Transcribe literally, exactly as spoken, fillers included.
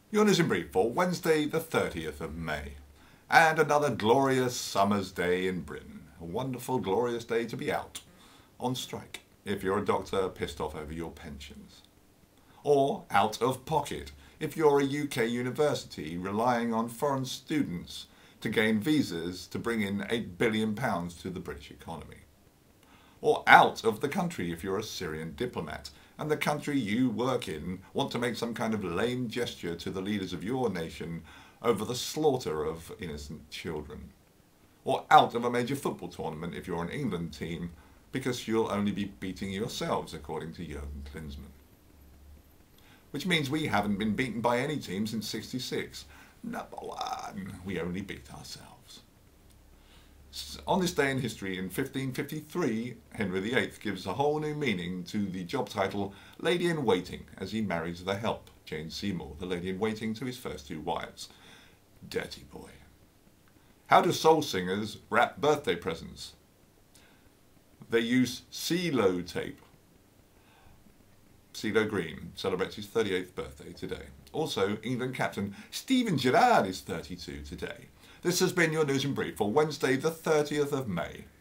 Your news in brief for Wednesday the thirtieth of May. And another glorious summer's day in Britain. A wonderful, glorious day to be out on strike if you're a doctor pissed off over your pensions. Or out of pocket if you're a U K university relying on foreign students to gain visas to bring in eight billion pounds to the British economy. Or out of the country if you're a Syrian diplomat and the country you work in want to make some kind of lame gesture to the leaders of your nation over the slaughter of innocent children. Or out of a major football tournament if you're an England team because you'll only be beating yourselves, according to Jurgen Klinsmann. Which means we haven't been beaten by any team since sixty-six. Number one, we only beat ourselves. On this day in history in fifteen fifty-three, Henry the eighth gives a whole new meaning to the job title Lady-in-Waiting as he marries the help, Jane Seymour, the lady-in-waiting to his first two wives. Dirty boy. How do soul singers wrap birthday presents? They use CeeLo tape. CeeLo Green celebrates his thirty-eighth birthday today. Also, England captain Steven Gerrard is thirty-two today. This has been your news in brief for Wednesday the thirtieth of May.